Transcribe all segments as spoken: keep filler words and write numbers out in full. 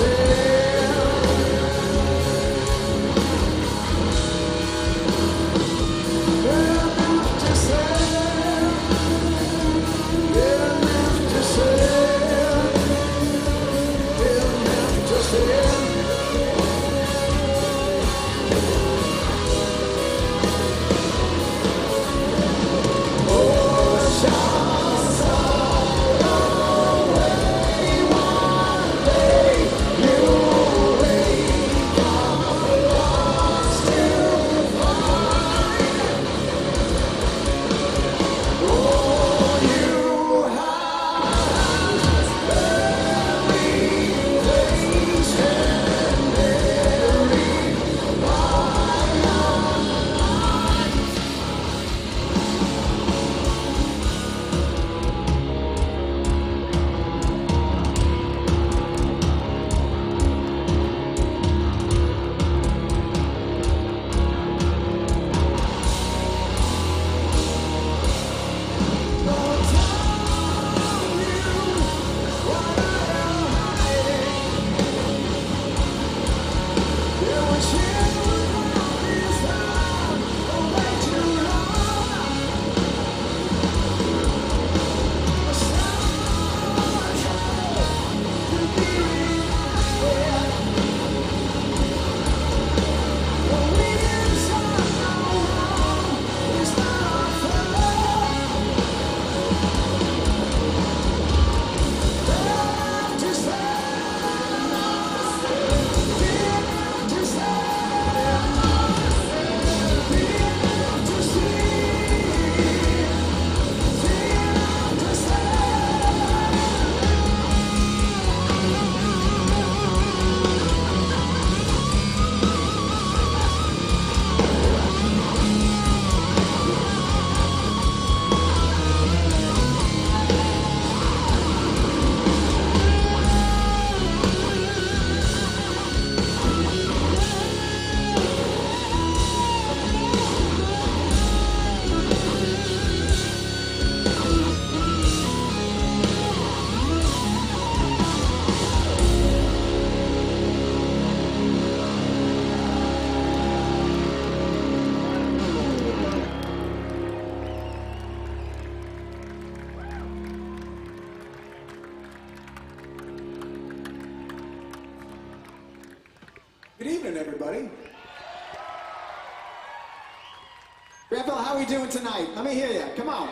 Good evening, everybody. Raphael, how are we doing tonight? Let me hear you. Come on.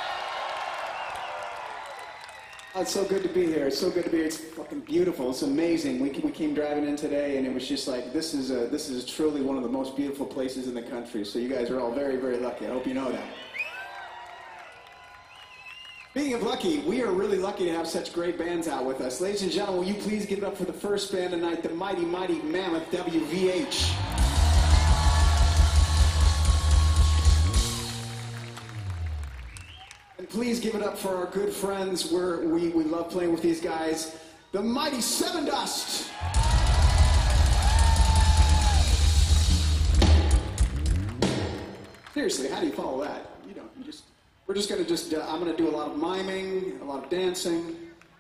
Oh, it's so good to be here. It's so good to be here. It's fucking beautiful. It's amazing. We, we came driving in today, and it was just like, this is, a, this is truly one of the most beautiful places in the country. So you guys are all very, very lucky. I hope you know that. Speaking of lucky, we are really lucky to have such great bands out with us. Ladies and gentlemen, will you please give it up for the first band tonight, the mighty, mighty Mammoth W V H. And please give it up for our good friends. We're, we, we love playing with these guys, the mighty Seven Dust. Seriously, how do you follow that? You don't, you just... We're just going to just, uh, I'm going to do a lot of miming, a lot of dancing.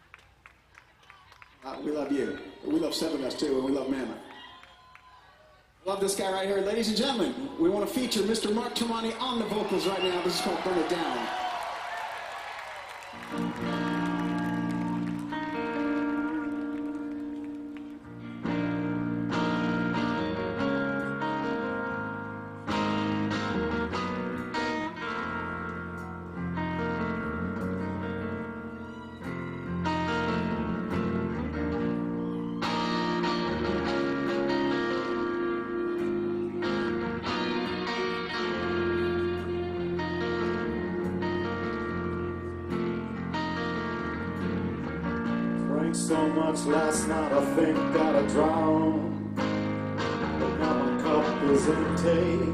Uh, we love you. We love Seven Dust too, and we love Mammoth. Love this guy right here. Ladies and gentlemen, we want to feature Mister Mark Tremonti on the vocals right now. This is called Burn It Down. So much last night I think that I drowned, but now my cup is empty.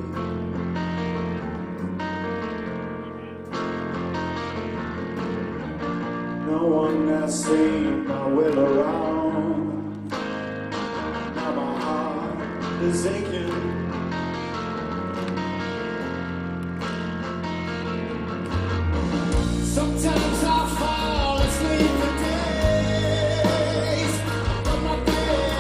No one has seen my way around. Now my heart is aching. Sometimes I fall asleep for days. But my bed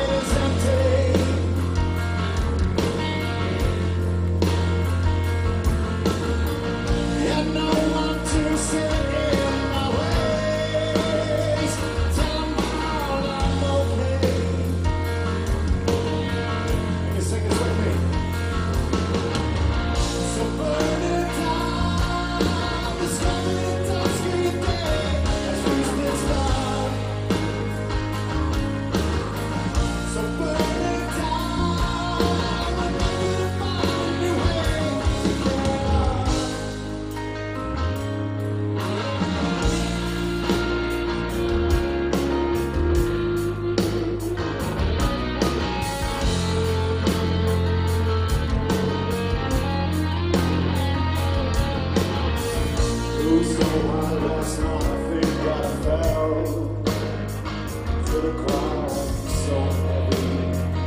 So high last night, I think I fell to the ground so heavy.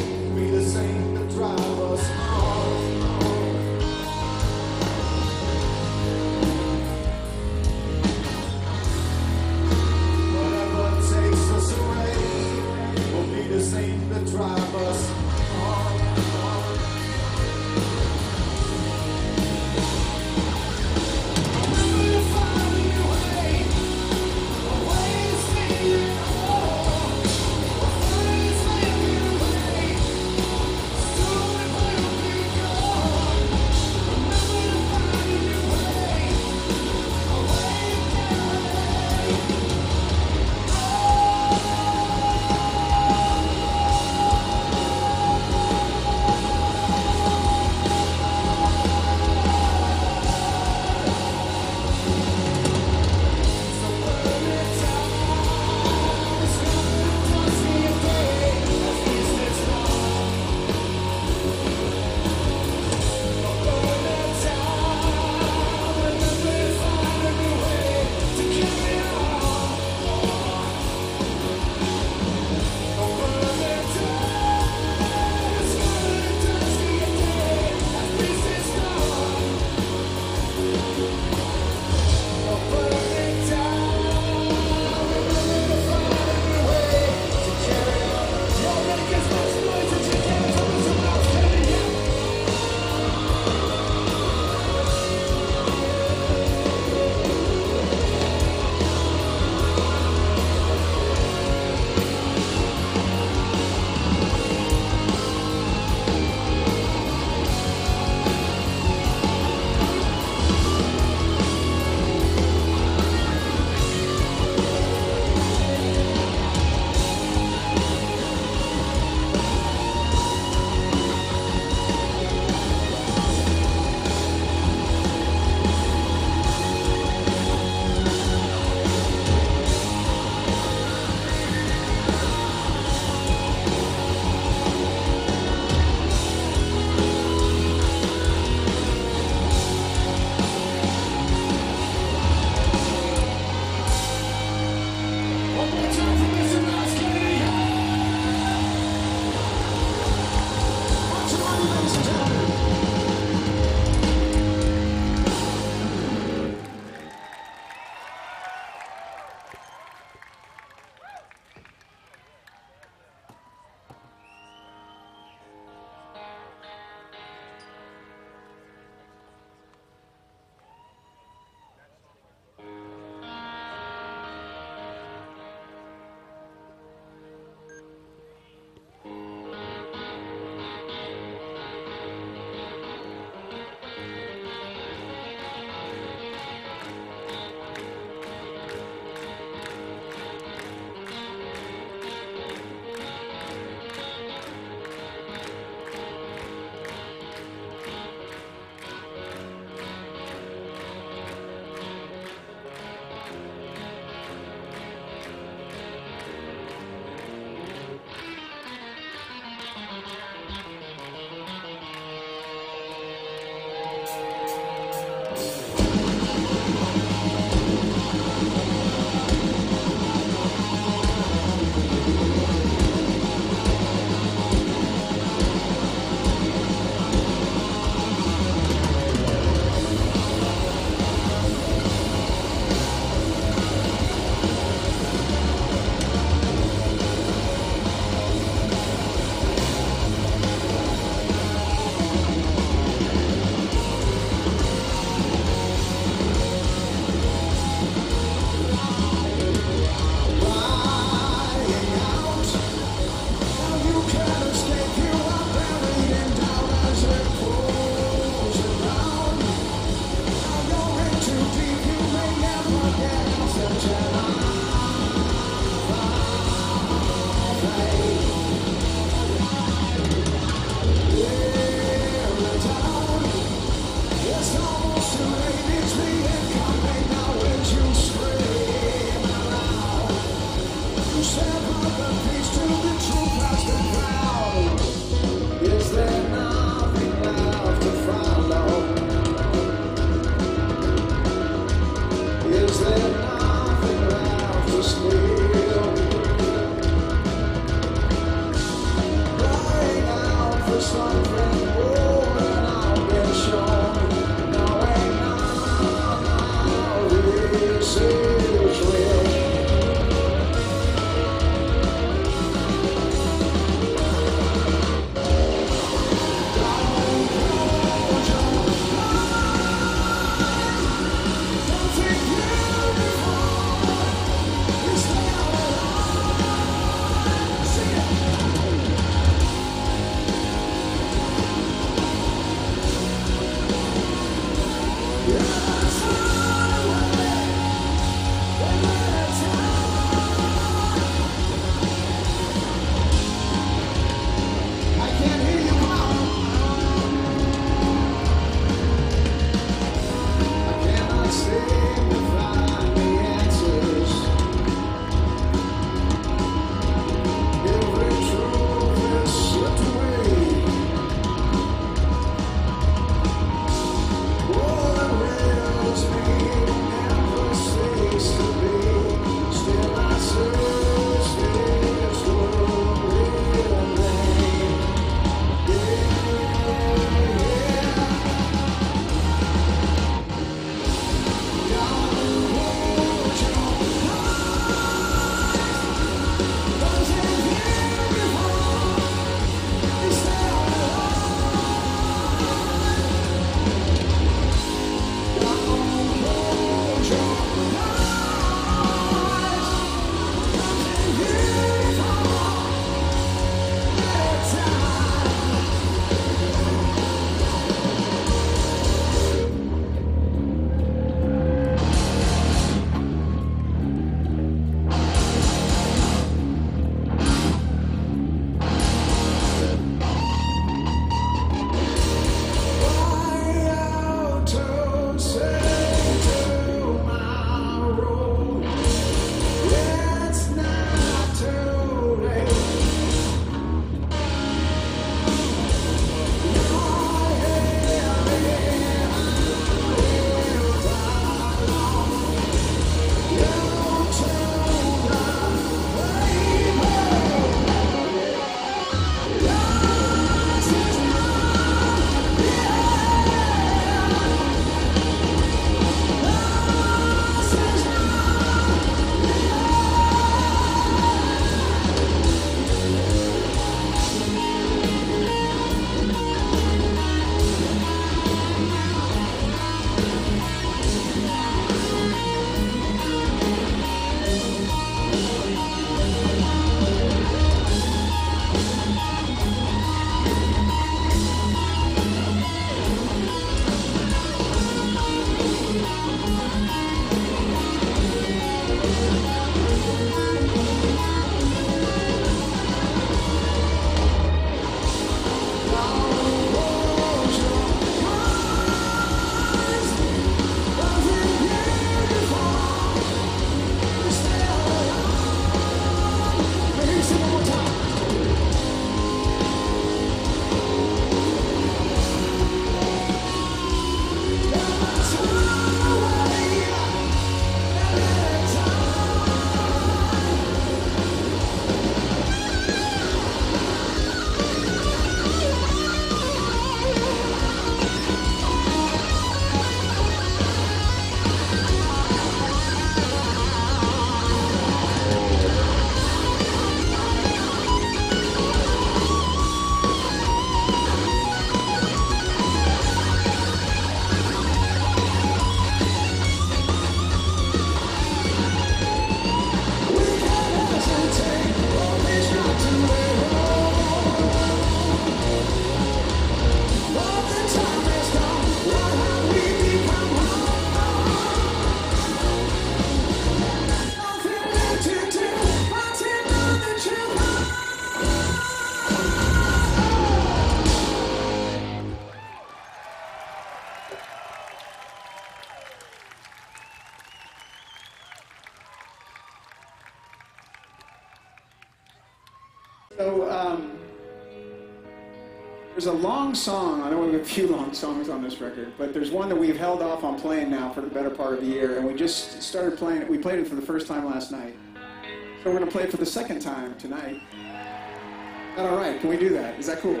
So, um, there's a long song, I know we have a few long songs on this record, but there's one that we've held off on playing now for the better part of the year, and we just started playing it. We played it for the first time last night. So we're going to play it for the second time tonight. Is that all right? Can we do that? Is that cool?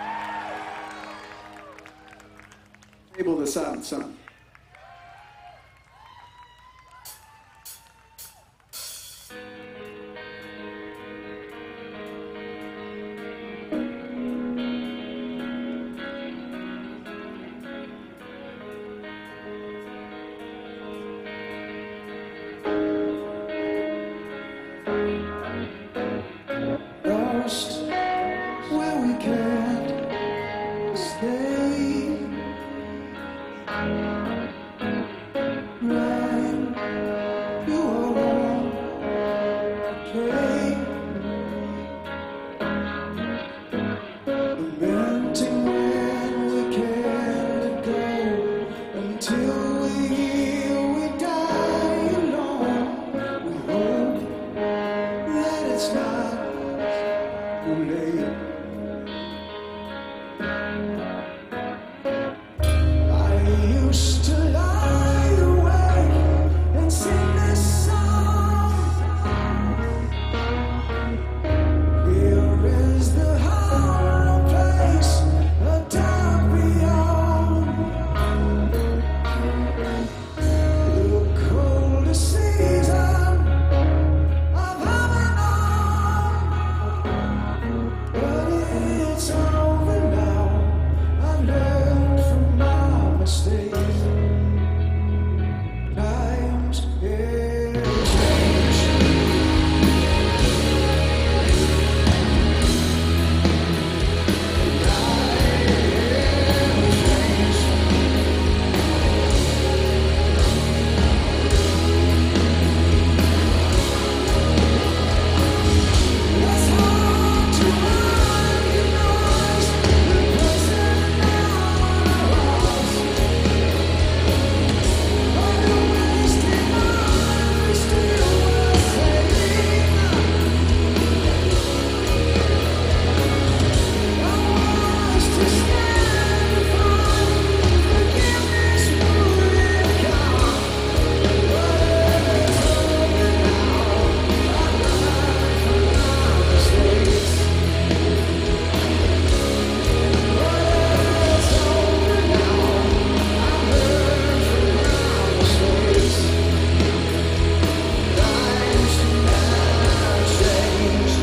Table the sun, son. Lost where we can't stay. Right, you are okay. Lamenting when we can't let go until we heal, we die alone. We hope that it's not too late. I used to lie awake and sing this song. Here is the hollow place, a dark beyond. The coldest season of having on. But it's over now. I've learned from my mistakes. Times have changed. It's hard to recognize the present now. But the wasted life is still worth saving. I was to stand and find forgiveness would come. But it's over now. I've learned from my mistakes. But it's over now. I've learned from my mistakes. Times have changed.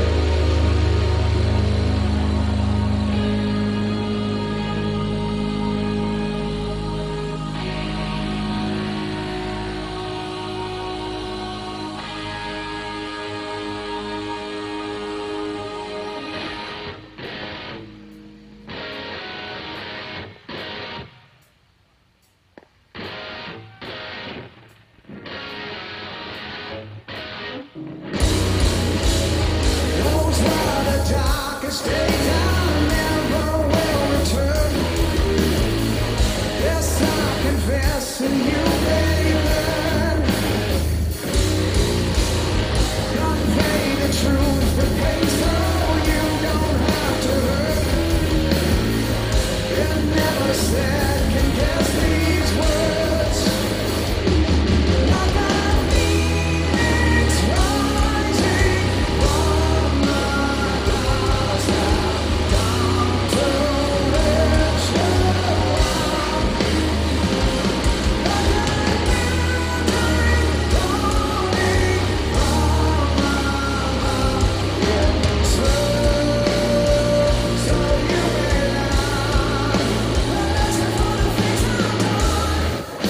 Those are the darkest days I never will return. Yes, I confess in you they learn. Convey the truth, the pain, so you don't have to hurt. It never said, can guess these words. Like a phoenix rising from my dust, I've come to let you out. Like a new day dawning from my heart, yeah, so, so you and I, let's for the things I've done.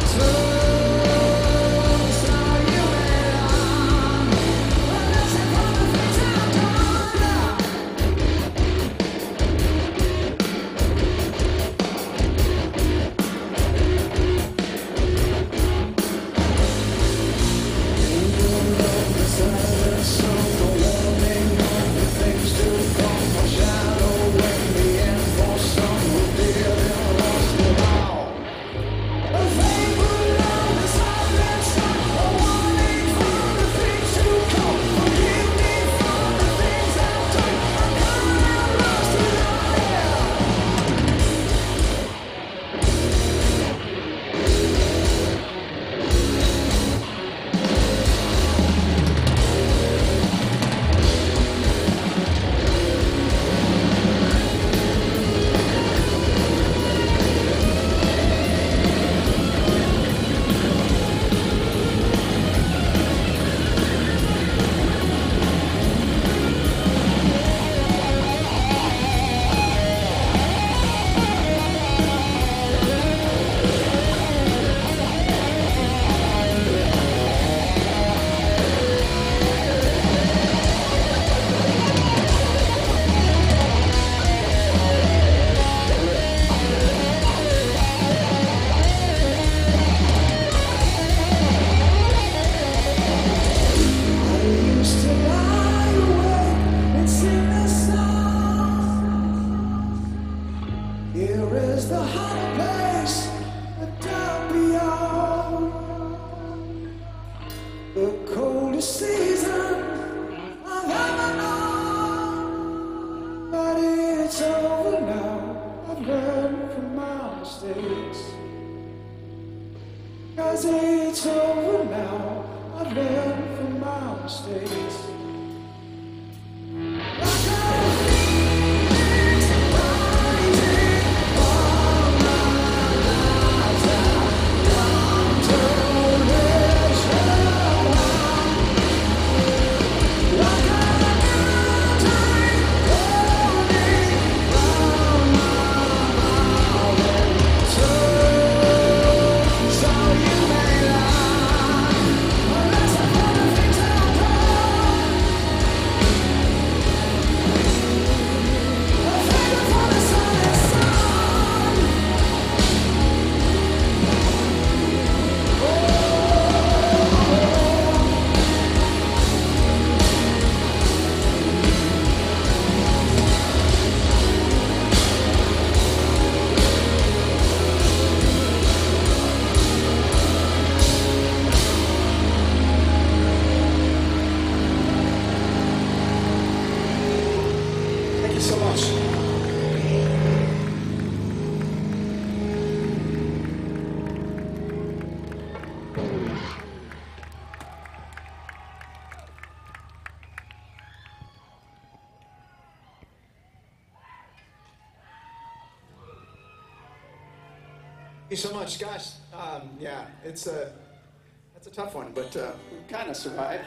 Thank you so much, guys. Um, yeah, it's a that's a tough one, but uh, we kind of survived.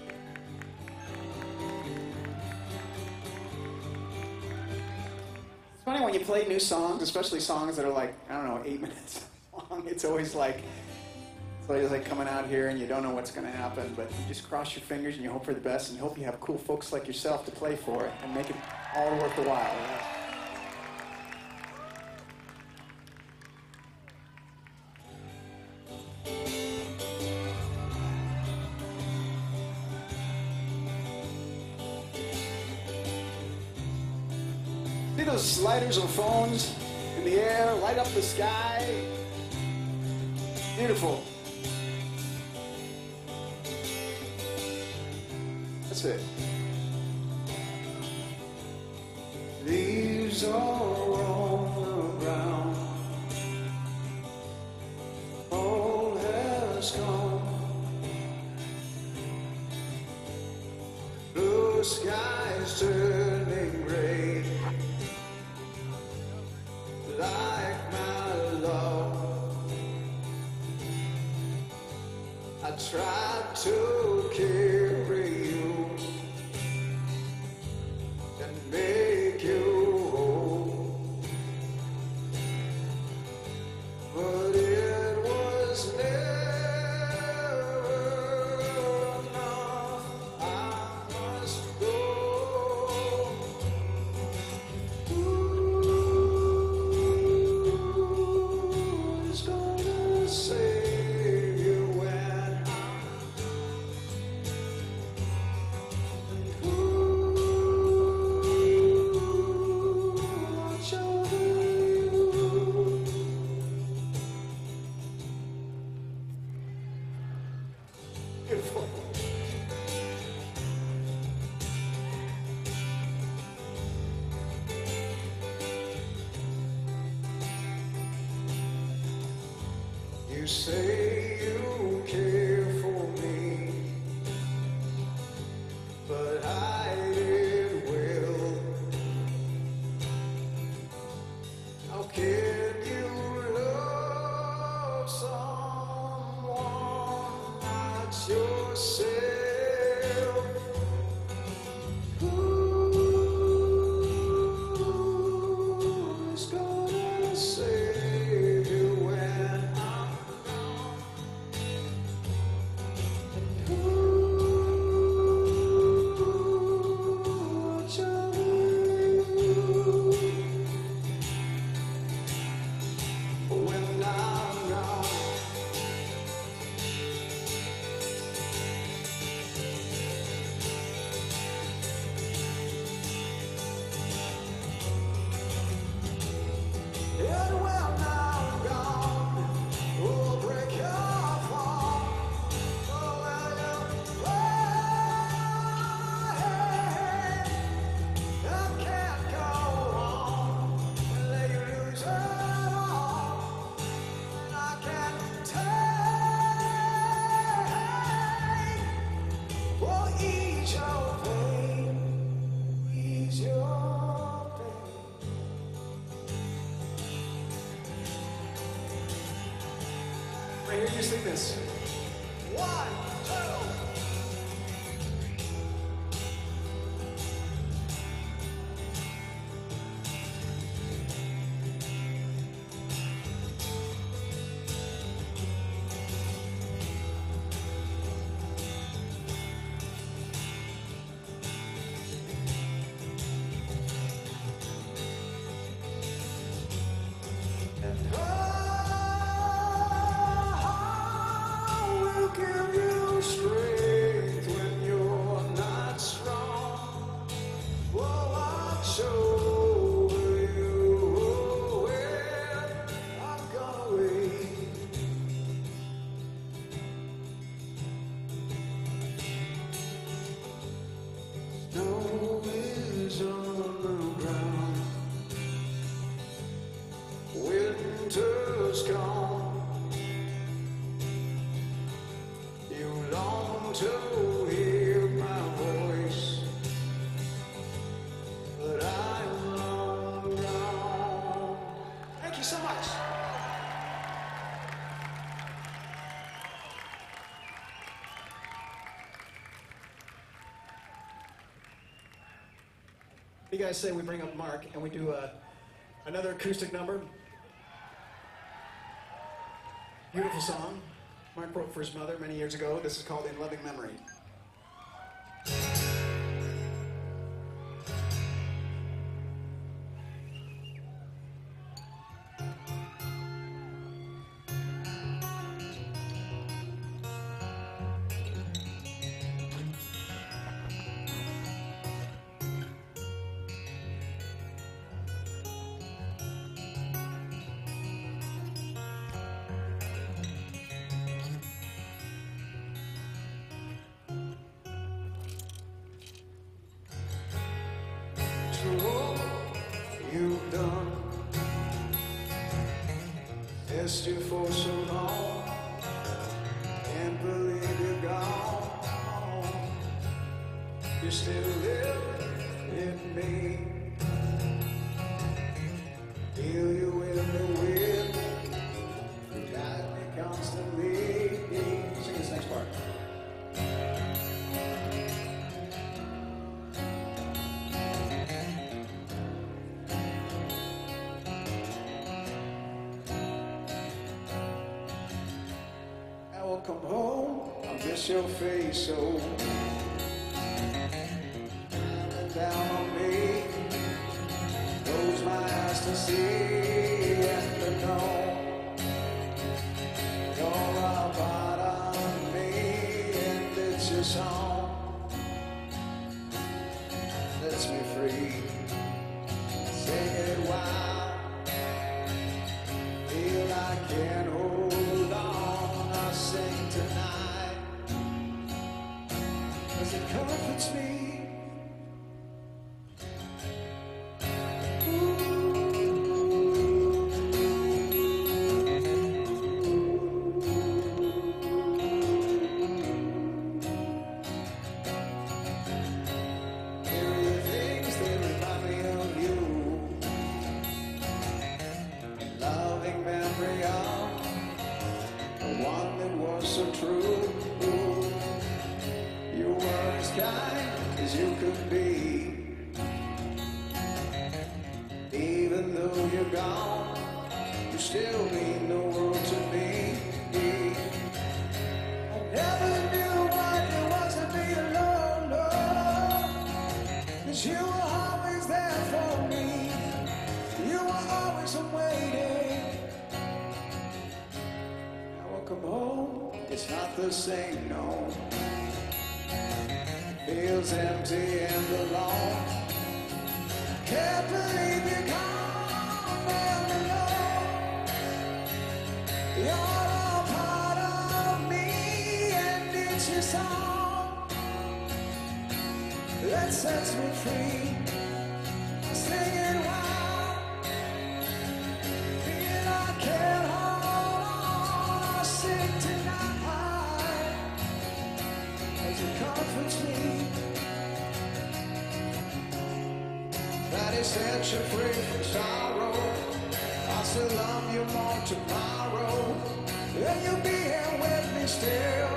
It's funny when you play new songs, especially songs that are like, I don't know, eight minutes long. It's always like it's always like coming out here and you don't know what's going to happen, but you just cross your fingers and you hope for the best and hope you have cool folks like yourself to play for it and make it all worth the while. Yeah. See those sliders of phones in the air, light up the sky. Beautiful. That's it. Leaves all on the ground. All has gone. Blue skies turning gray. Like my love, I tried to carry you and make you whole, but it was never Beautiful. You say you care for me, but hide it well. How can you love someone not yourself? Who's gonna save you when I'm gone? Who watch over you when I'm gone? And when I'm gone, we'll break your fall. Oh, well, you play. I can't go on and let you lose it all. And I can't take. Well, ease your pain, ease your pain. Right here, you sing this. One, two. And I will give you strength when you're not strong. Well, I'll show you where I'm going. Snow is on the ground. Winter's gone. You long to hear my voice, but I'm long gone. Thank you so much. You guys say we bring up Mark and we do uh, another acoustic number. Beautiful song. Mark wrote for his mother many years ago. This is called In Loving Memory. To all you've done, asked you for so long, can't believe you're gone. You still live in me, feel you in the wind, you guide me constantly. Sing this next part. I will come home, I'll miss your face so. Shining down on me, close my eyes to see and to know. You're a part of me and it's your song. Sets me free, sing it wild. Feel I can hold on, I sing tonight. comforts me. So true, you were as kind as you could be. Even though you're gone, you still mean the world to me. I never knew what it was to be alone, no, 'cause you were always there for me. You were always waiting. Now I come home. It's not the same, no. It feels empty and alone. Can't believe you're gone and alone. You're all part of me, and it's your song that sets me free. Singing wild, feel I can't hold on, I'll sing tonight. It comforts me that it sets you free from sorrow. I still love you more tomorrow, and you'll be here with me still.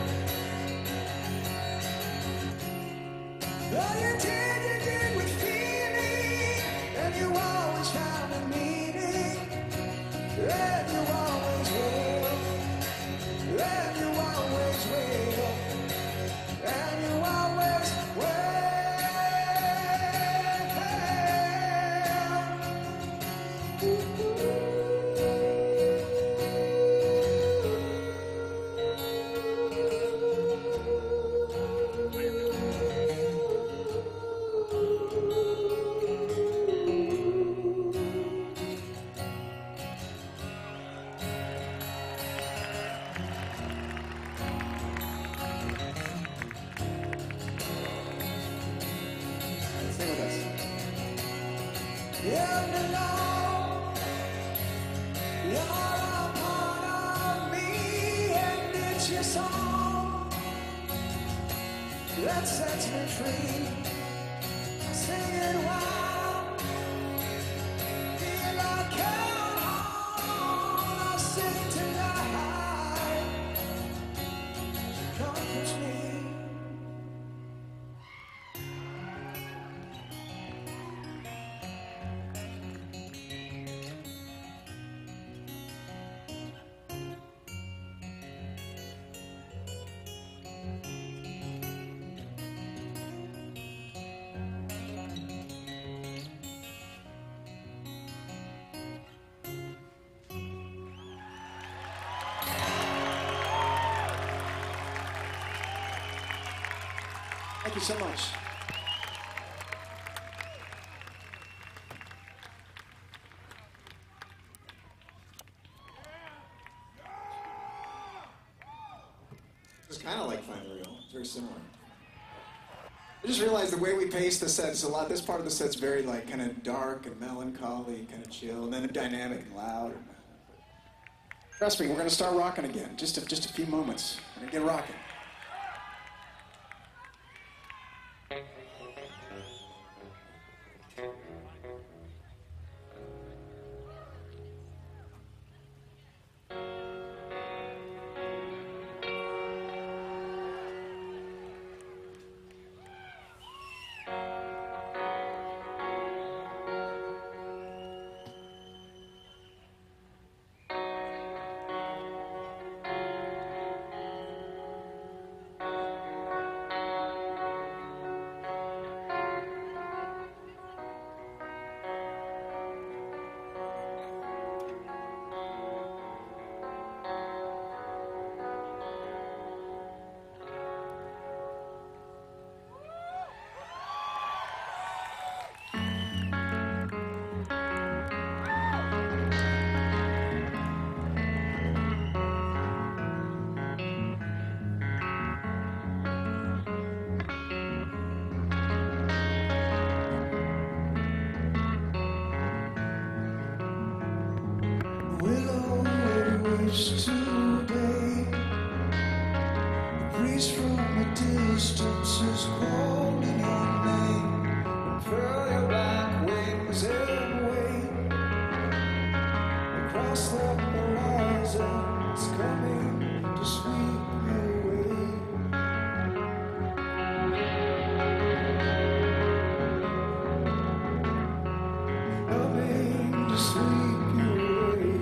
Oh, you did, you did with feeling, and you always found a meaning, and you always will, and you always will. And you always will. That sets me free, singing wild, feel I can't hold, I'll sing tonight, comforts me. Thank you so much. It's kind of like Find the Real. It's very similar. I just realized the way we pace the sets a lot. This part of the set's very like kind of dark and melancholy, kind of chill, and then dynamic and loud. Trust me, we're going to start rocking again. Just a, just a few moments. We're going to get rocking. waves today. The breeze from a distance is calling your name. Furl your black wings and wait. Across the horizon, it's coming to sweep you away. Coming to sweep you away.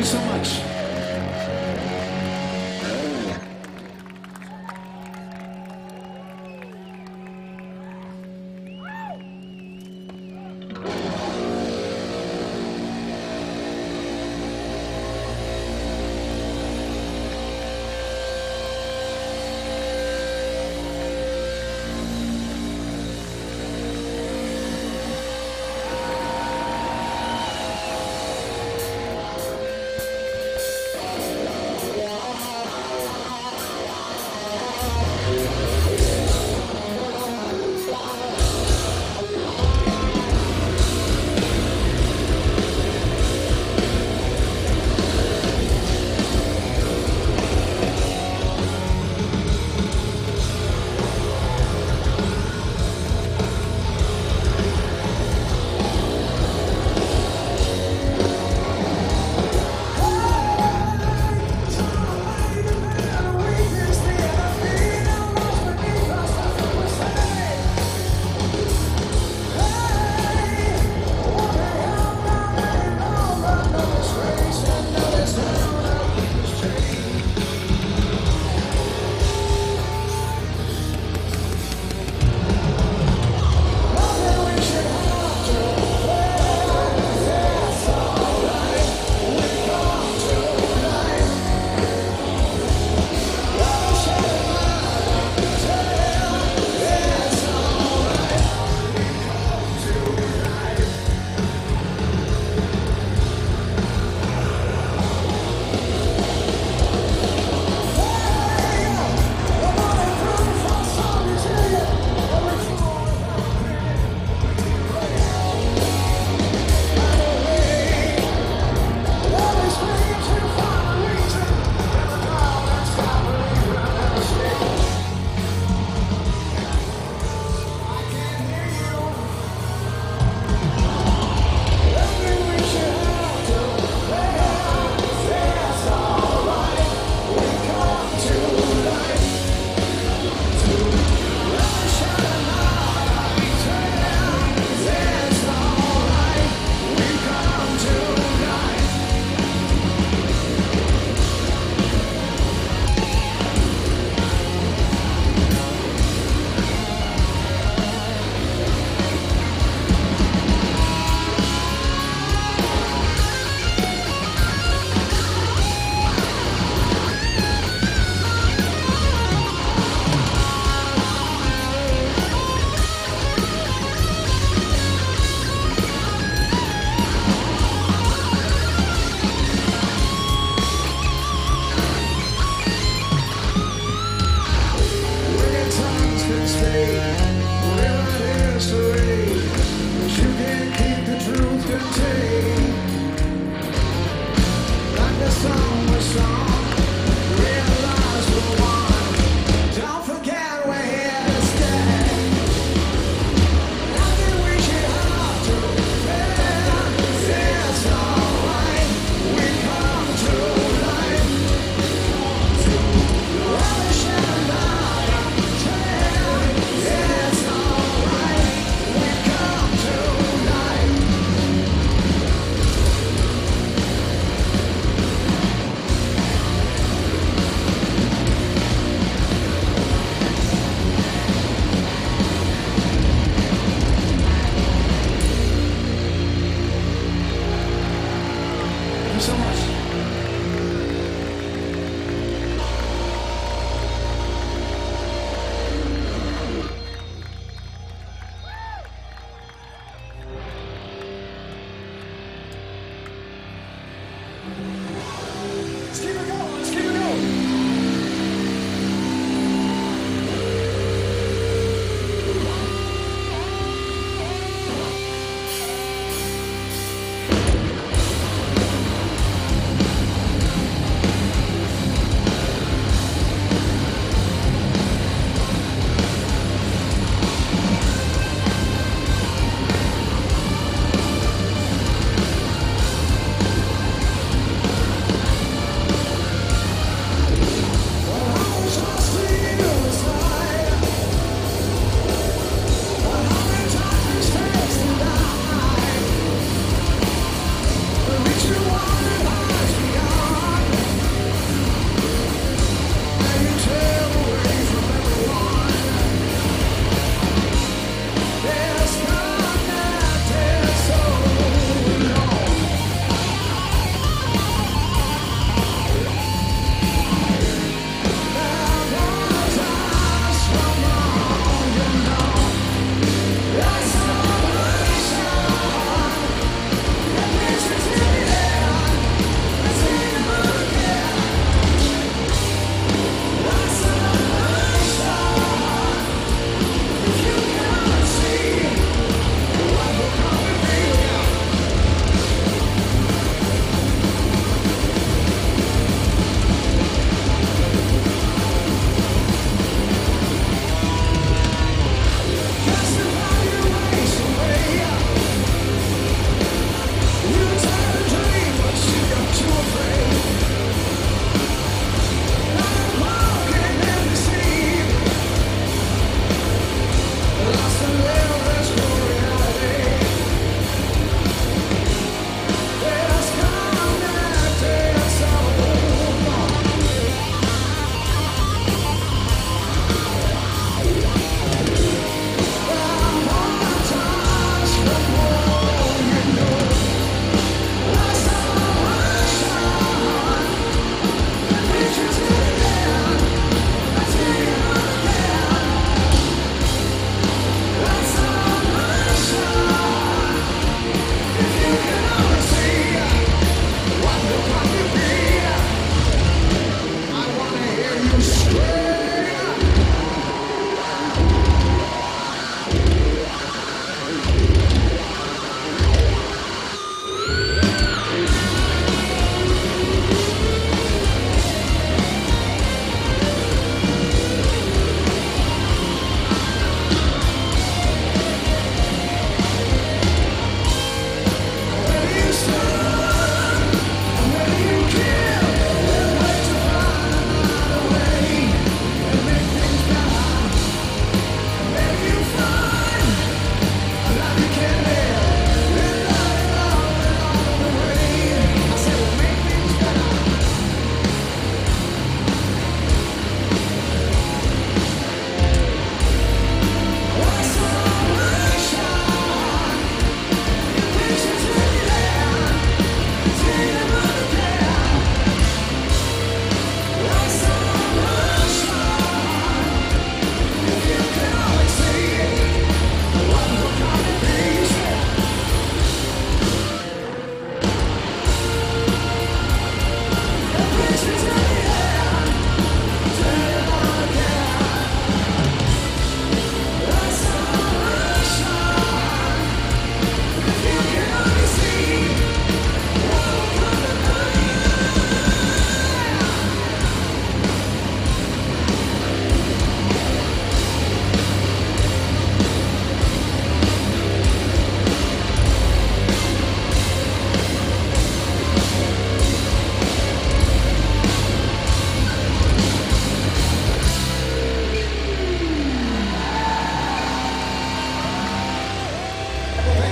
you so much.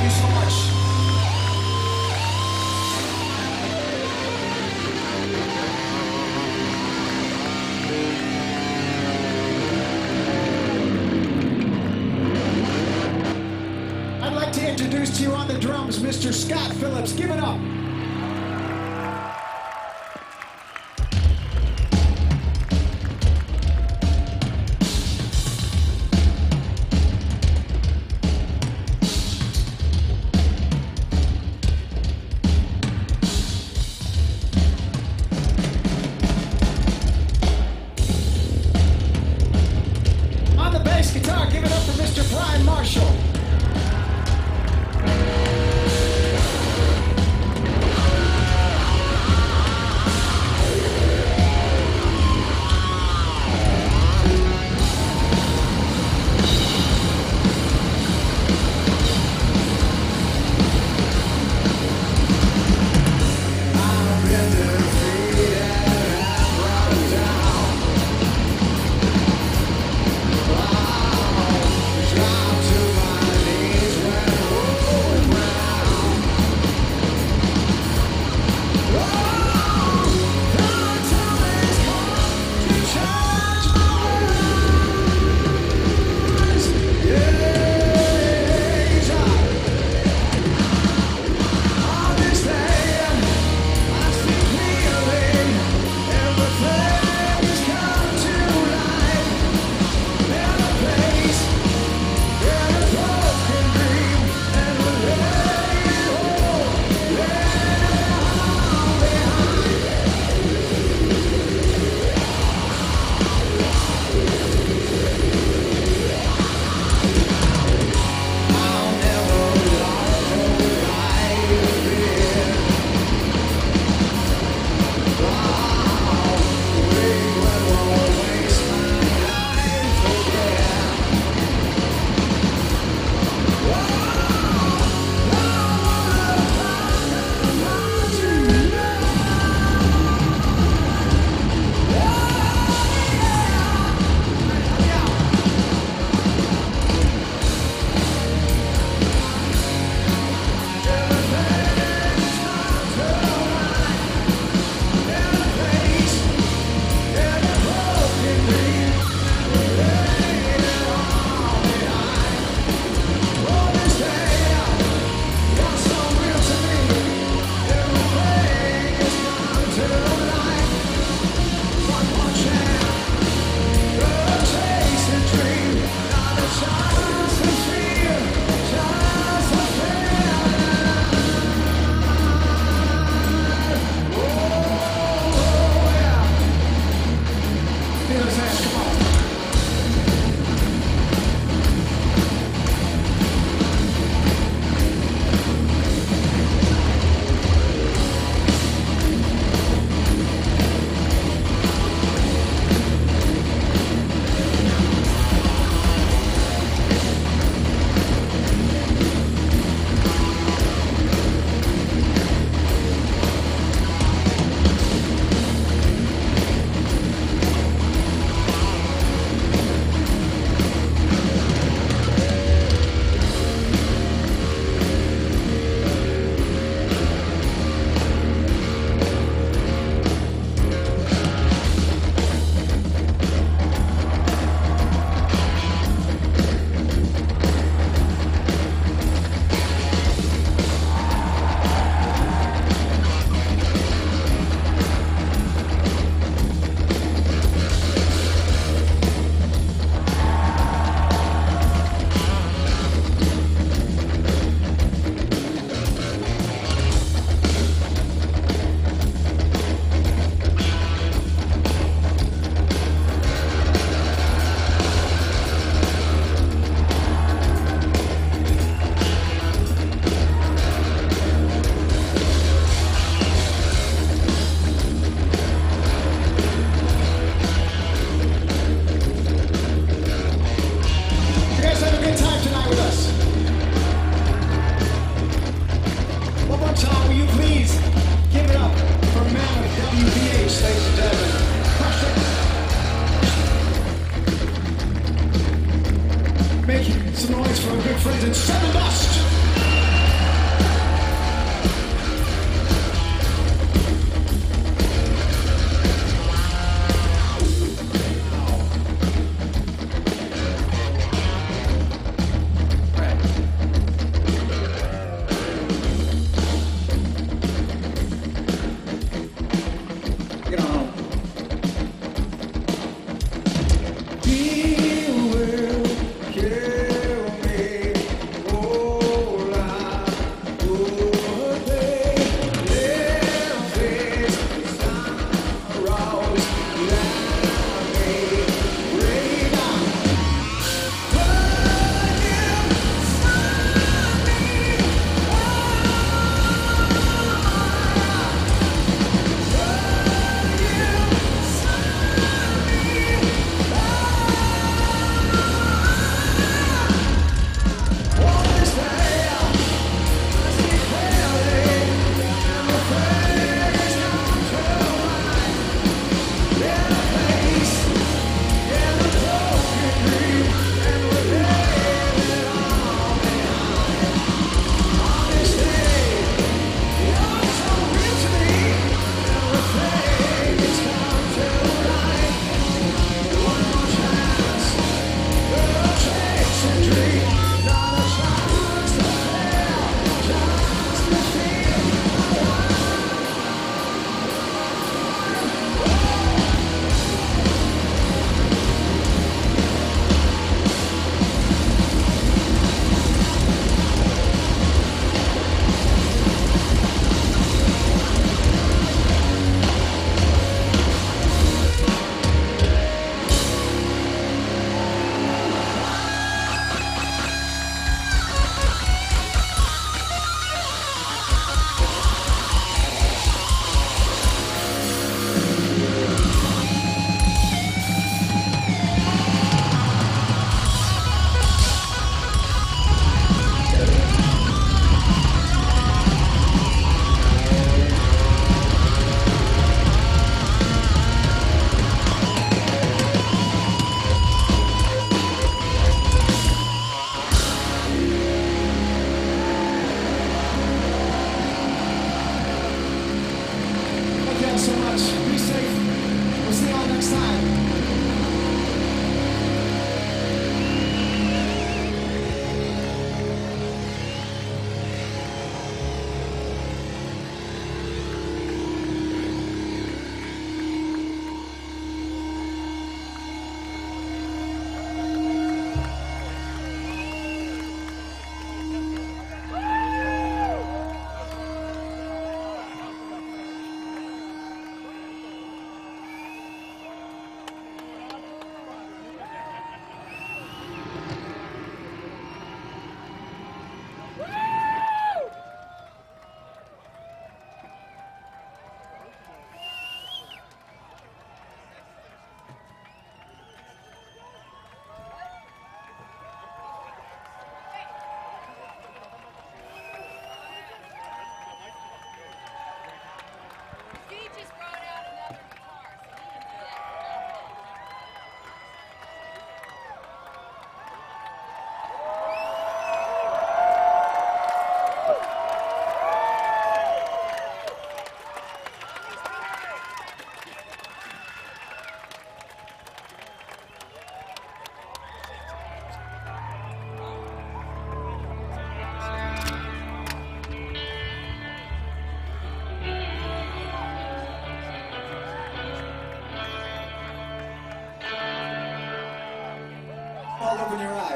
Thank you so much. I'd like to introduce to you on the drums, Mister Scott Phillips. Give it up. On the bass guitar, give it up for Mister Brian Marshall.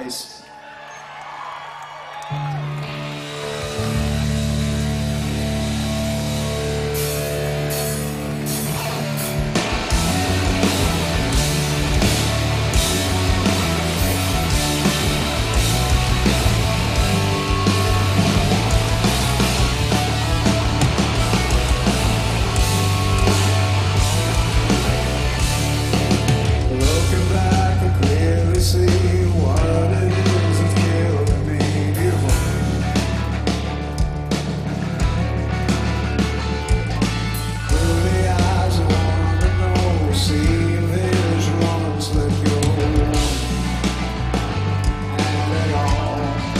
Eyes. Looking back, I clearly see what it is that's killing me. Beautiful. Through the eyes, I wanna know, see if there's once let go. And it all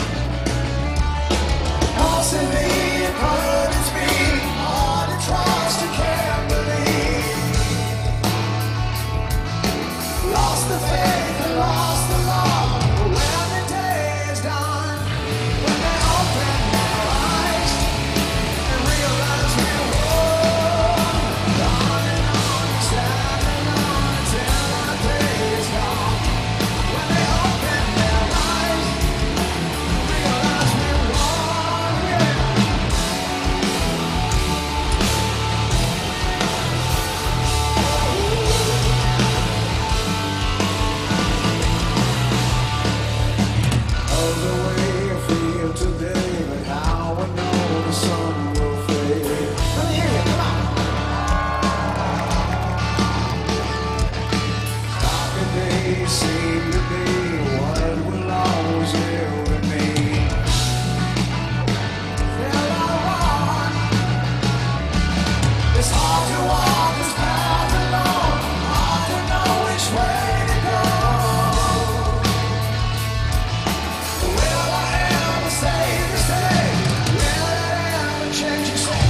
lost in me, it hurts me, hard to trust, I can't believe. Lost the faith and lost the love. But when the day is done, when they open their eyes and realize we're wrong, on and on, standing on until our day is gone. When they open their eyes, realize we're wrong, yeah. Of the way I feel today, but how I know the sun will fade. Let me hear you, come on. Darker days seem to be what will always live in me. Well, I want. It's hard to walk this path alone, hard to know which way to go. Will I ever save this day? Will it ever change your soul?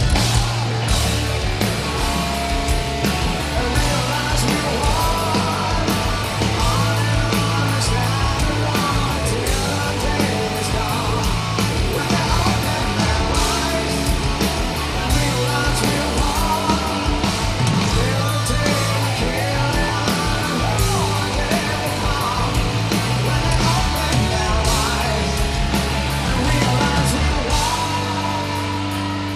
And realize we're one. On and on, stand alone till our day is gone. When they open their eyes and realize we're one. Till the day we kill them, one day will come. When they open their eyes and realize we're one.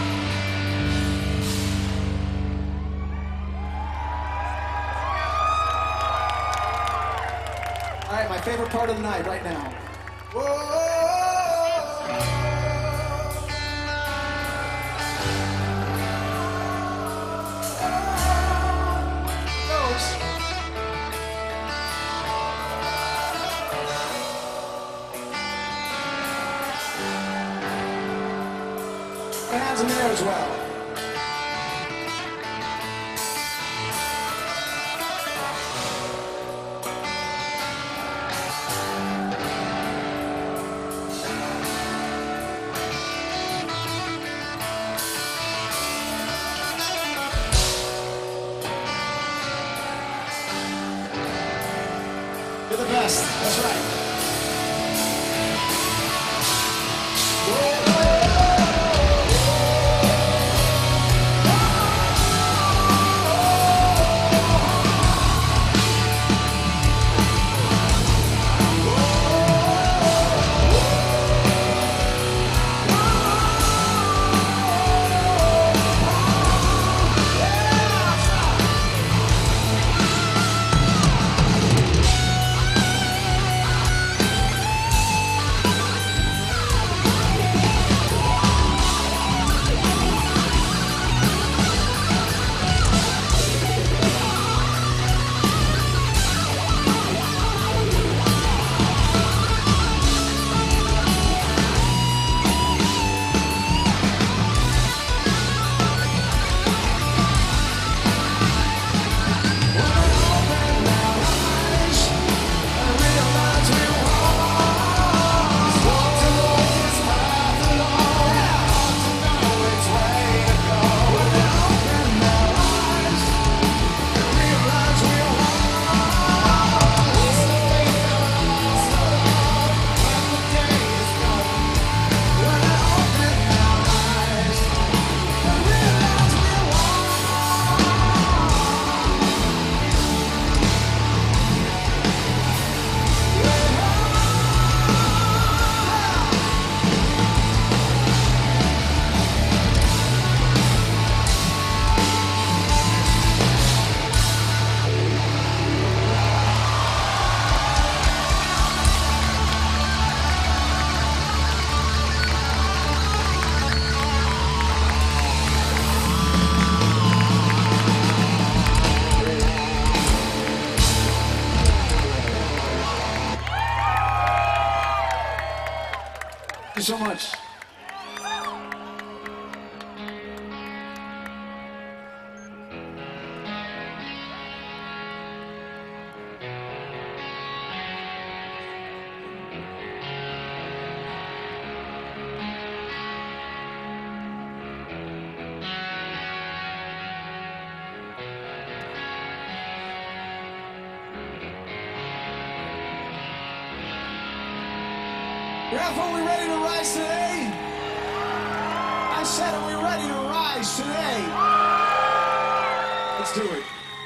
All right, my favorite part of the night right now. Hands in the air as well. You're the best. That's right. you so much. Ralph, are we ready to rise today? I said, are we ready to rise today? Let's do it.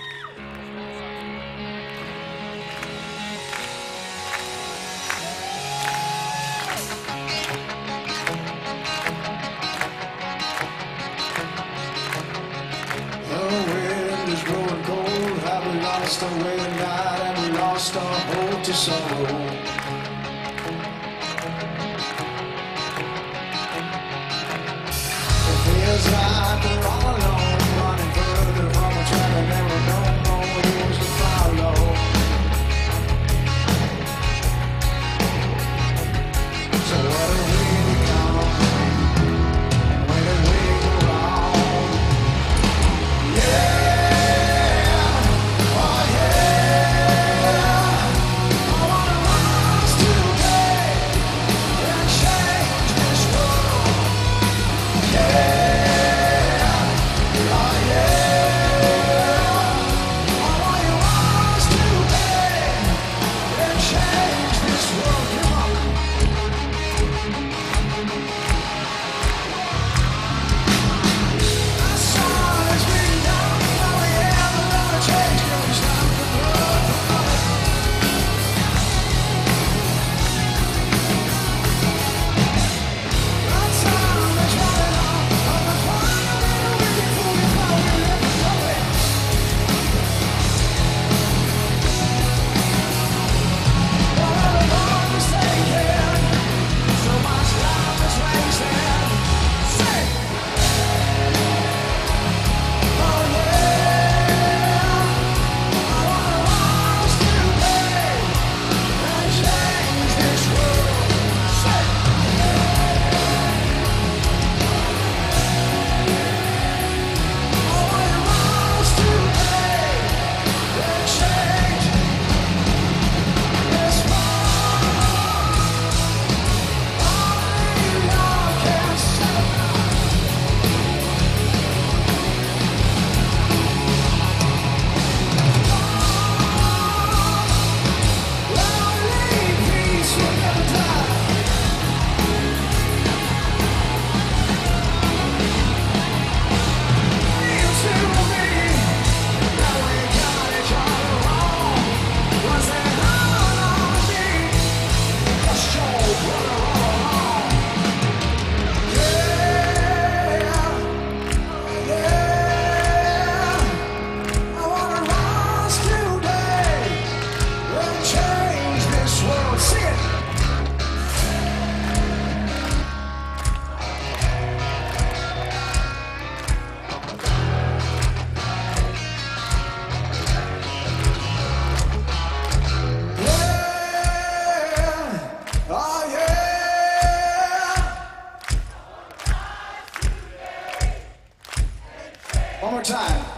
The wind is blowing cold. Have we lost our way tonight? Have we lost our hope to sorrow? Feels like we're all alone, running further from a track I never known, no rules to follow. So where do we come? Where do we go wrong? Yeah, oh yeah. I wanna rise today and change this world. Yeah. One more time.